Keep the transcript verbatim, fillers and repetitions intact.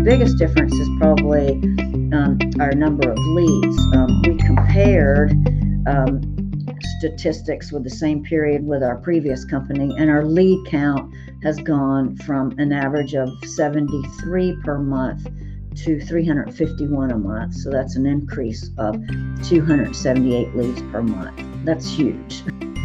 biggest difference is probably um, our number of leads. Um, we compared um, statistics with the same period with our previous company, and our lead count has gone from an average of seventy-three per month to three hundred fifty-one a month. So that's an increase of two hundred seventy-eight leads per month. That's huge.